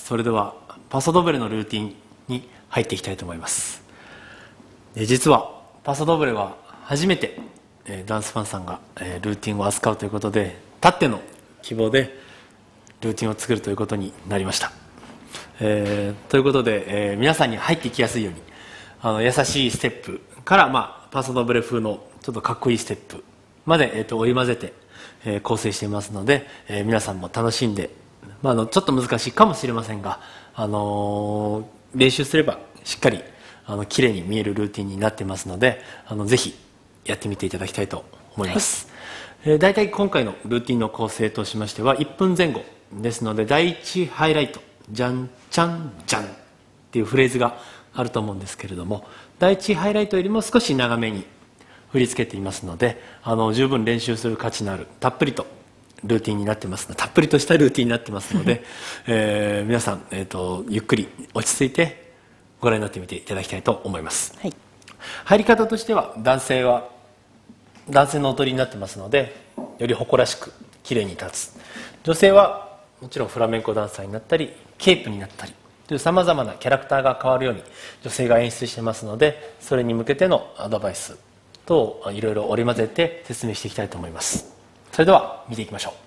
それではパソドブレのルーティンに入っていきたいと思います。実はパソドブレは初めてダンスファンさんがルーティンを扱うということで、たっての希望でルーティンを作るということになりました。ということで、皆さんに入っていきやすいように優しいステップから、パソドブレ風のちょっとかっこいいステップまで、織り交ぜて、構成していますので、皆さんも楽しんで、ちょっと難しいかもしれませんが、練習すればしっかり綺麗に見えるルーティンになってますので、ぜひやってみていただきたいと思います。大体今回のルーティンの構成としましては1分前後ですので、第1ハイライトじゃんちゃんじゃんっていうフレーズがあると思うんですけれども、第1ハイライトよりも少し長めに振り付けていますので、十分練習する価値のあるたっぷりとルーティンになってますので、たっぷりとしたルーティンになってますので、皆さん、ゆっくり落ち着いてご覧になってみていただきたいと思います。はい、入り方としては男性の踊りになってますので、より誇らしく綺麗に立つ。女性はもちろんフラメンコダンサーになったりケープになったりというさまざまなキャラクターが変わるように女性が演出してますので、それに向けてのアドバイスといろいろ織り交ぜて説明していきたいと思います。それでは見ていきましょう。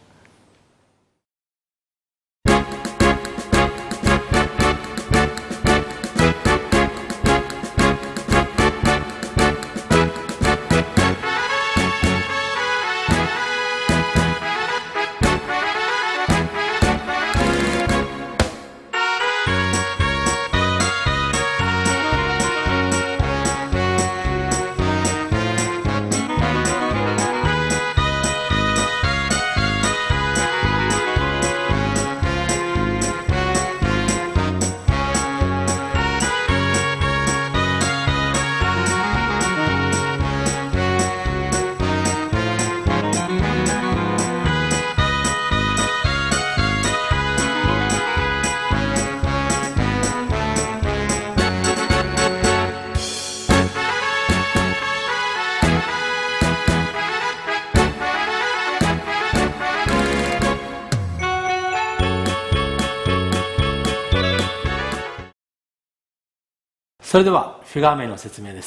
それではフィガー名の説明です。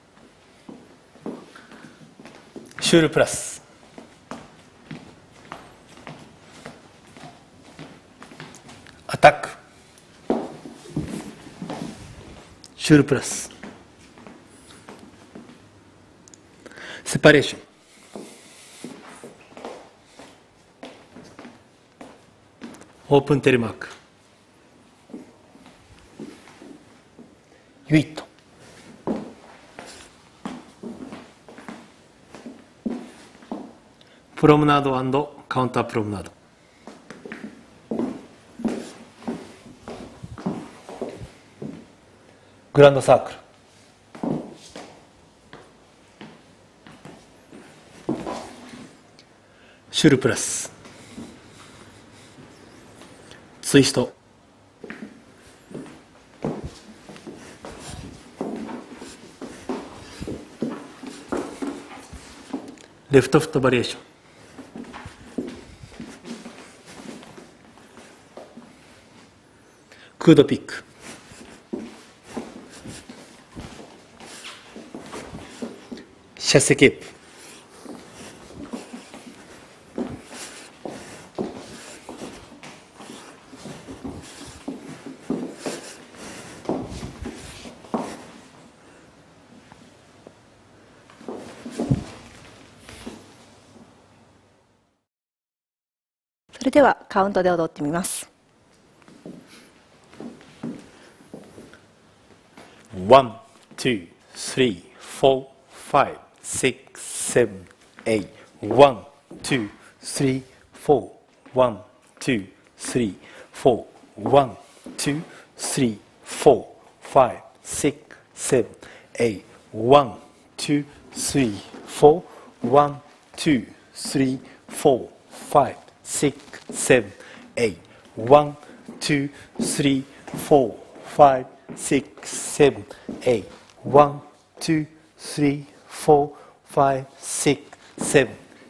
シュールプラス、アタック、シュールプラス、セパレーション、オープンテレマーク、ユイット、プロムナード&カウンタープロムナード、グランドサークル、シュールプラス、ツイスト、レフトフットバリエーション、クードピック、シャッセケープ、 それではカウントで踊ってみます。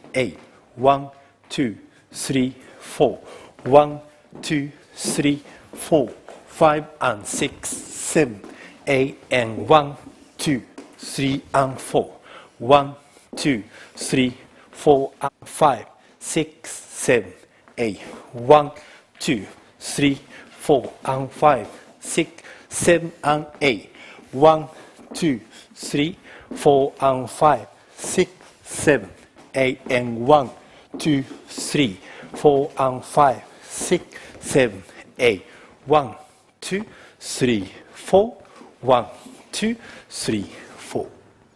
1、2、3、4、5、6、7、8。1、2、3、4。1、2、3、4。1、2、3、4、5、6、7、8。1、2、3、4。1、2、3、4、5、6、7、8。1、2、3、4、5、6、7、8。1、2、3、4、5、6、7、8。1、2、3、4。1、2、3、 4 5 and 6 7 8 and 1 2 3 and 4 1 2 3 4 and 5 6 7 8 1 2 3 4 and 5 6 7 and 8 1 2 3 4 and 5 6 7 8 and 1 2 3 4 and 5 6 7 8 1 2 3 4 1 2 3 4。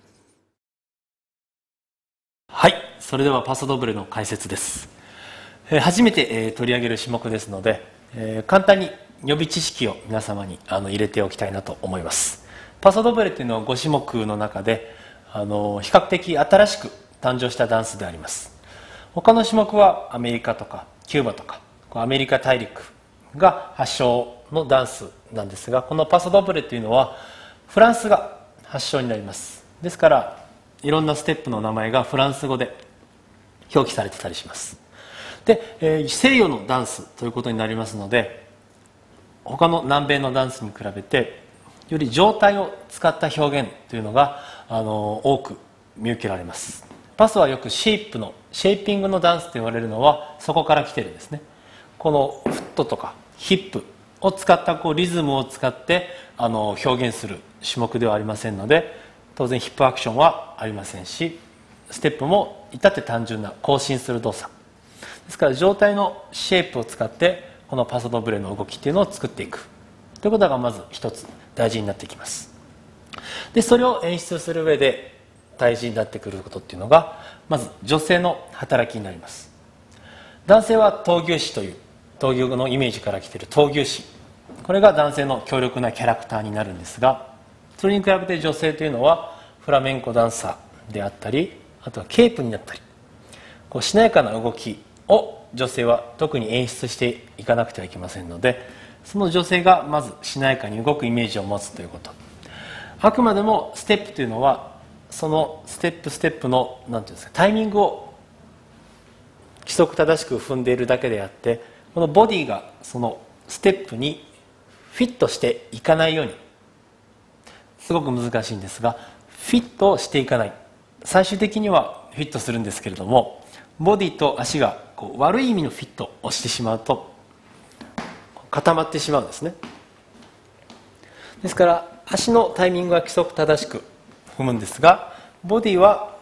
はい、それではパソドブレの解説です。初めて取り上げる種目ですので、簡単に予備知識を皆様に入れておきたいなと思います。パソドブレというのは5種目の中で比較的新しく誕生したダンスであります。他の種目はアメリカとかキューバとかアメリカ大陸が発祥のダンスなんですが、このパソドブレというのはフランスが発祥になります。ですからいろんなステップの名前がフランス語で表記されてたりします。で、西洋のダンスということになりますので、他の南米のダンスに比べてより状態を使った表現というのが多く見受けられます。パスはよくシェイピングのダンスと言われるのはそこから来てるんですね。このフットとかヒップを使ったリズムを使って表現する種目ではありませんので、当然ヒップアクションはありませんし、ステップも至って単純な更新する動作ですから、状態のシェイプを使ってこのパソドブレの動きっていうのを作っていくということがまず一つ大事になってきます。でそれを演出する上で大事になってくることっていうのが、まず女性の働きになります。男性は闘牛士という闘牛のイメージから来ている闘牛士、これが男性の強力なキャラクターになるんですが、それに比べて女性というのはフラメンコダンサーであったり、あとはケープになったり、しなやかな動きを女性は特に演出していかなくてはいけませんので、その女性がまずしなやかに動くイメージを持つということ。あくまでもステップというのはそのステップのなんていうんですか、タイミングを規則正しく踏んでいるだけであって、このボディがそのステップにフィットしていかないように、すごく難しいんですが、フィットしていかない、最終的にはフィットするんですけれども、ボディと足が悪い意味のフィットをしてしまうと固まってしまうんですね。ですから足のタイミングは規則正しく踏むんですが、ボディは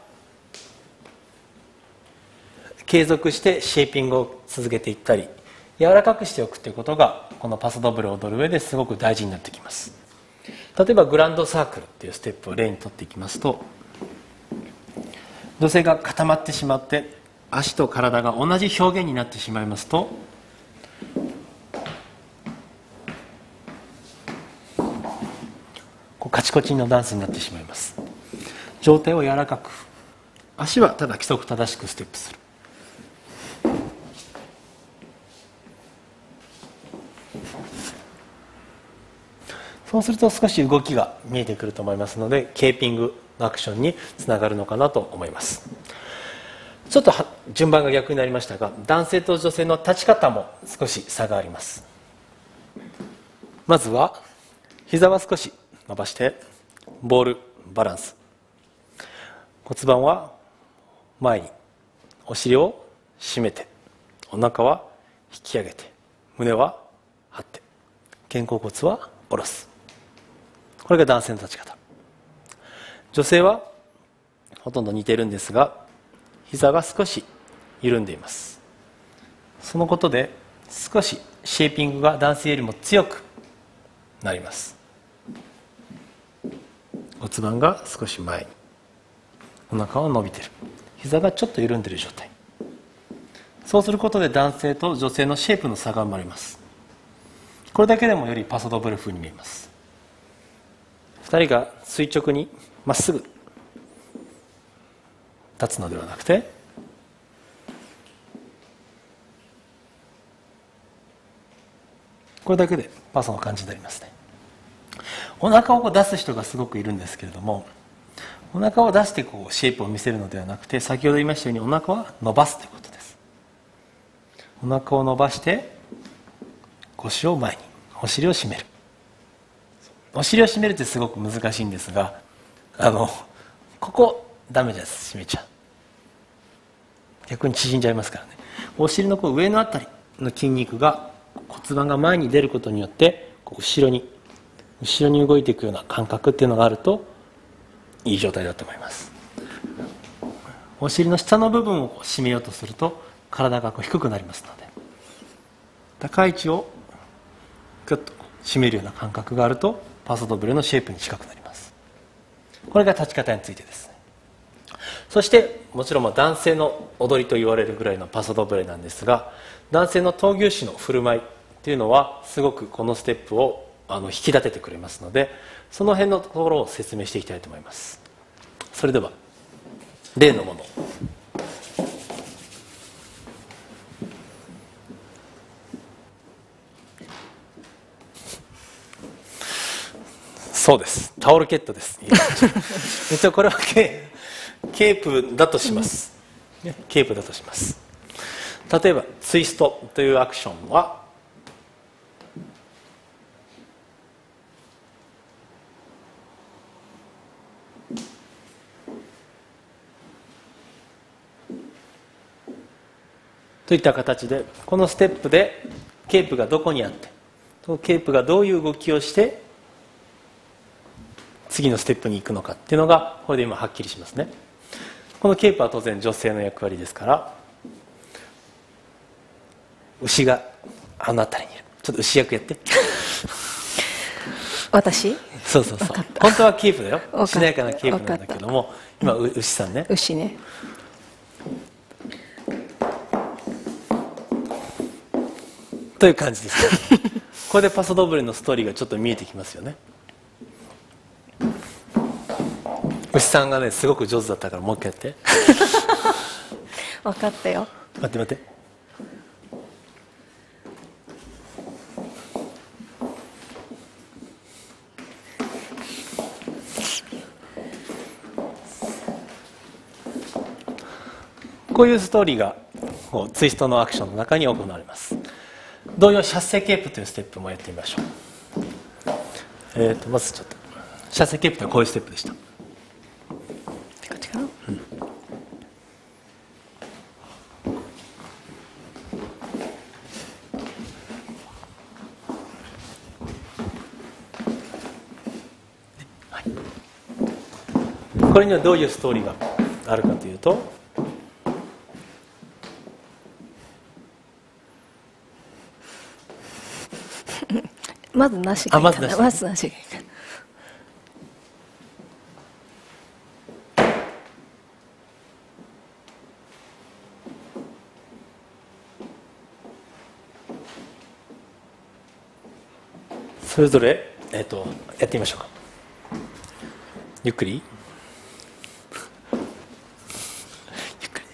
継続してシェイピングを続けていったり柔らかくしておくということが、このパソドブレを踊る上ですごく大事になってきます。例えばグランドサークルっていうステップを例にとっていきますと、女性が固まってしまって足と体が同じ表現になってしまいますと、カチコチのダンスになってしまいます。上体を柔らかく、足はただ規則正しくステップする。そうすると少し動きが見えてくると思いますので、ケーピングのアクションにつながるのかなと思います。ちょっと順番が逆になりましたが、男性と女性の立ち方も少し差があります。まずは膝は少し伸ばしてボールバランス、骨盤は前に、お尻を締めて、お腹は引き上げて、胸は張って、肩甲骨は下ろす。これが男性の立ち方。女性はほとんど似ているんですが、膝が少し緩んでいます。そのことで少しシェイピングが男性よりも強くなります。骨盤が少し前に、お腹は伸びている、膝がちょっと緩んでいる状態。そうすることで男性と女性のシェイプの差が生まれます。これだけでもよりパソドブレ風に見えます。2人が垂直にまっすぐ立つのではなくて、これだけでパソの感じになりますね。お腹を出す人がすごくいるんですけれども、お腹を出してシェイプを見せるのではなくて、先ほど言いましたようにお腹は伸ばすということです。お腹を伸ばして腰を前に、 お尻を締める。お尻を締めるってすごく難しいんですが、ここダメです。締めちゃう。逆に縮んじゃいますからね。お尻のこう上のあたりの筋肉が骨盤が前に出ることによって後ろに動いていくような感覚っていうのがあるといい状態だと思います。お尻の下の部分を締めようとすると体が低くなりますので、高い位置をグッと締めるような感覚があるとパソドブレのシェイプに近くなります。これが立ち方についてです。そしてもちろん男性の踊りと言われるぐらいのパソドブレなんですが、男性の闘牛士の振る舞いっていうのはすごくこのステップを引き立ててくれますので、その辺のところを説明していきたいと思います。それでは例のもの、そうです、タオルケットです。これはケープだとします。ケープだとします。例えばツイストというアクションはといった形で、このステップでケープがどこにあって、ケープがどういう動きをして次のステップに行くのかっていうのがこれで今はっきりしますね。このケープは当然女性の役割ですから、牛があの辺りにいる。ちょっと牛役やって。 私？ そうそうそう。本当はケープだよ。しなやかなケープなんだけども、今牛さんね。 牛ね。 という感じです。これでパソドブレのストーリーがちょっと見えてきますよね。牛さんがねすごく上手だったからもう一回やって。 分かったよ。 待って待って。こういうストーリーがツイストのアクションの中に行われます。同様、シャッセケープというステップもやってみましょう。まずちょっとシャッセケープとはこういうステップでした。これにはどういうストーリーがあるかというと、 まずなしがいいかな。まずなしがいいかな。 それぞれ、やってみましょうか。ゆっくり。ゆっくり。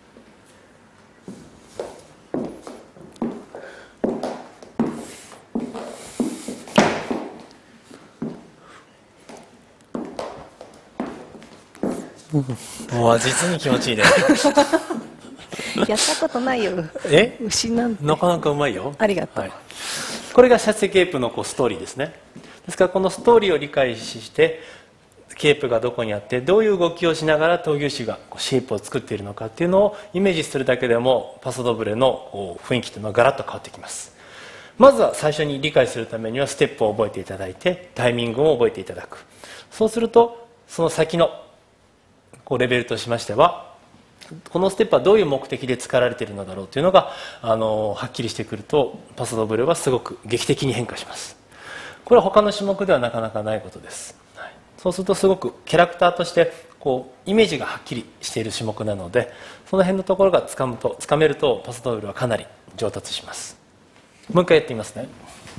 もう実に気持ちいいね。 やったことないよ。牛なんてなかなかうまいよ。 ありがとう。 はい、これがシャッセケープのストーリーですね。ですからこのストーリーを理解してケープがどこにあってどういう動きをしながら闘牛士がシェイプを作っているのかっていうのをイメージするだけでもパソドブレの雰囲気というのはガラッと変わってきます。まずは最初に理解するためにはステップを覚えていただいてタイミングを覚えていただく。そうするとその先のレベルとしましてはこのステップはどういう目的で使われているのだろうというのがはっきりしてくるとパソドブレはすごく劇的に変化します。これは他の種目ではなかなかないことです。はい、そうするとすごくキャラクターとしてイメージがはっきりしている種目なのでその辺のところがつかめるとパソドブレはかなり上達します。もう一回やってみますね。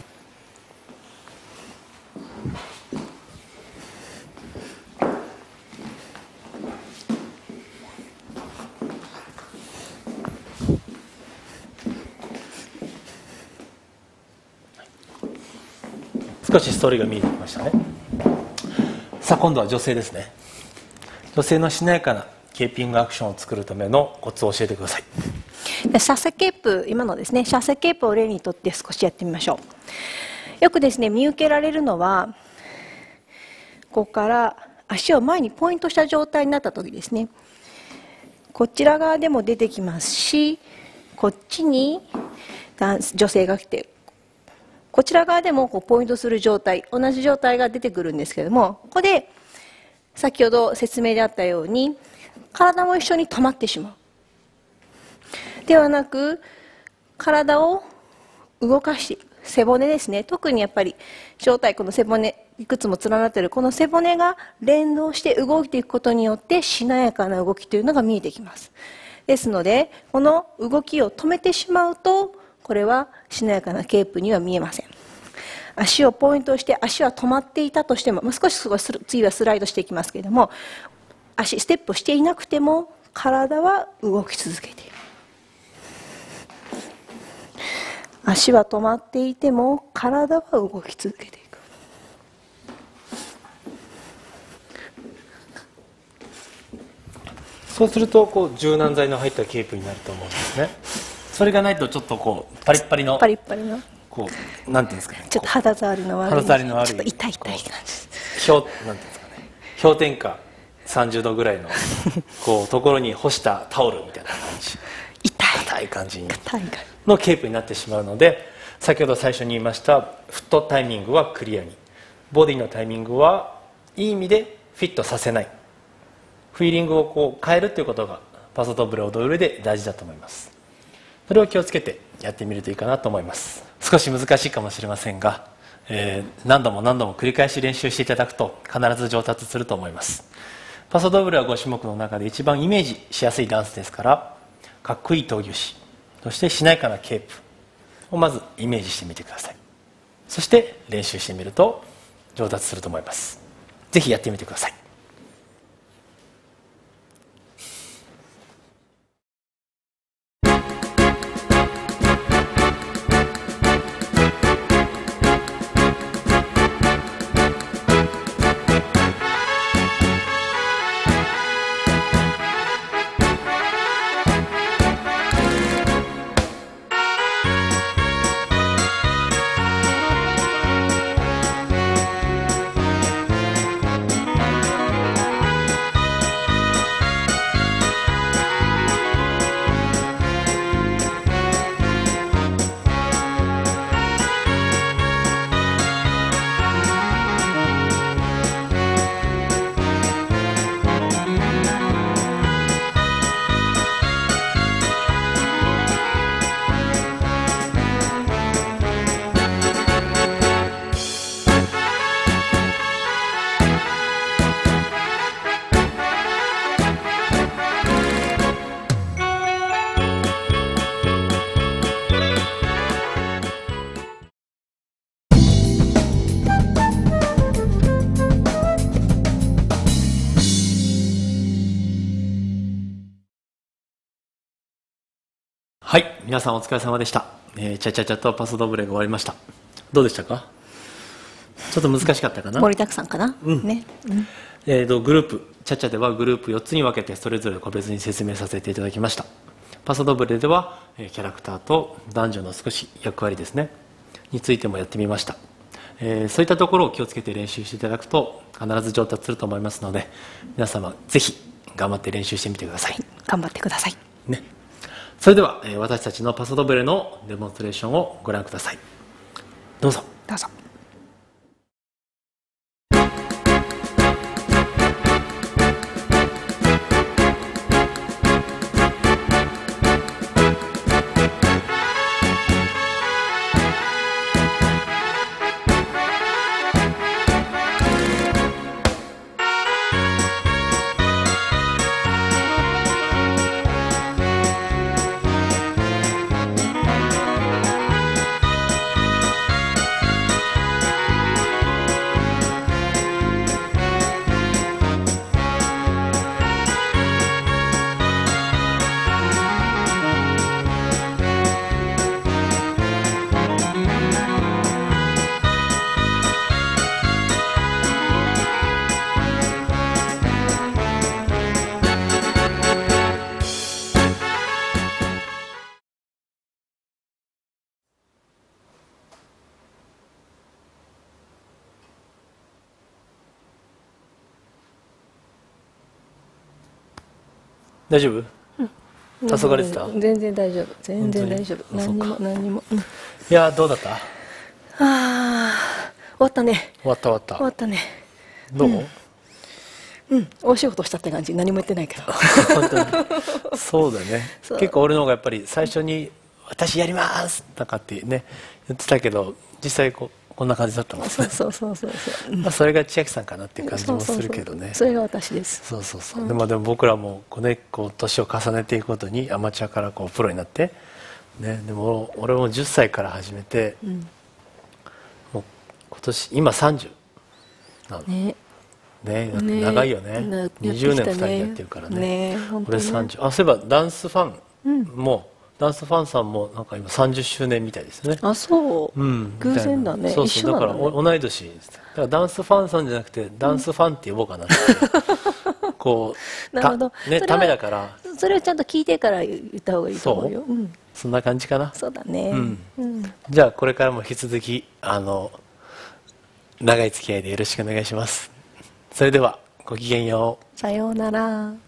少しストーリーが見えてきましたね。さあ今度は女性ですね。女性のしなやかなケーピングアクションを作るためのコツを教えてください。 シャッセケープ、今のですね、シャッセケープを例にとって少しやってみましょう。 よくですね、見受けられるのは、ここから足を前にポイントした状態になった時ですね。こちら側でも出てきますし、こっちに女性が来て、こちら側でもポイントする状態、同じ状態が出てくるんですけれども、ここで先ほど説明であったように、体も一緒に止まってしまう。ではなく、体を動かしていく。背骨ですね。特にやっぱり小腿、この背骨、いくつも連なっているこの背骨が連動して動いていくことによってしなやかな動きというのが見えてきます。ですので、この動きを止めてしまうと、これはしなやかなケープには見えません。足をポイントして、足は止まっていたとしても、少し次はスライドしていきますけれども、ステップをしていなくても、体は動き続けている。足は止まっていても体は動き続けていく。 そうすると柔軟剤の入ったケープになると思うんですね。それがないとちょっとパリッパリのパリッパリのなんていうんですかね、 ちょっと肌触りの悪い、 肌触りの悪い、 ちょっと痛い感じです。 なんていうんですかね、氷点下30度ぐらいのところに干したタオルみたいな感じ、硬い感じのケープになってしまうので、先ほど最初に言いましたフットタイミングはクリアに、ボディのタイミングはいい意味でフィットさせない、フィーリングを変えるということがパソドブレを踊る上で大事だと思います。それを気をつけてやってみるといいかなと思います。少し難しいかもしれませんが、何度も何度も繰り返し練習していただくと必ず上達すると思います。パソドブレは5種目の中で一番イメージしやすいダンスですから、かっこいい闘牛士、そしてしなやかなケープをまずイメージしてみてください。そして練習してみると上達すると思います。ぜひやってみてください。はい、皆さんお疲れ様でした。チャチャチャとパソドブレが終わりました。どうでしたか？ちょっと難しかったかな？ 盛りだくさんかな、ね。 グループ、チャチャではグループ4つに分けてそれぞれ個別に説明させていただきました。パソドブレではキャラクターと男女の少し役割ですねについてもやってみました。そういったところを気をつけて練習していただくと必ず上達すると思いますので、皆様ぜひ頑張って練習してみてください。 はい、頑張ってください。 ね。それでは、私たちのパソドブレのデモンストレーションをご覧ください。どうぞ。 どうぞ。 大丈夫？黄昏れてた？ 全然大丈夫、全然大丈夫、 本当に？ 何にも、うん、 いやどうだった？ ああ終わったね。 終わった終わった。 終わったね。 どう？ うん、大仕事したって感じ。何も言ってないけど。 本当にそうだね。 そう結構俺の方がやっぱり最初に私やりますとかってね言ってたけど、実際こんな感じだったもんね。 そうそう、 まあそれが千秋さんかなっていう感じもするけどね。 それが私です。 そうそうそう。でも僕らも年を重ねていくごとにアマチュアからプロになってね。でも俺も10歳から始めて、もう今年今30なの。ね、長いよね。20年2人でやってるからね。俺30。あ、そういえばダンスファンも、ダンスファンさんもなんか今30周年みたいですね。 あ、そう。偶然だね。 そうそう。だから同い年です。だからダンスファンさんじゃなくてダンスファンって呼ぼうかなって。 なるほど。 ためだから。 それをちゃんと聞いてから言った方がいいと思うよ。 そんな感じかな。 そうだね。 じゃあこれからも引き続き長い付き合いでよろしくお願いします。それではごきげんよう。 さようなら。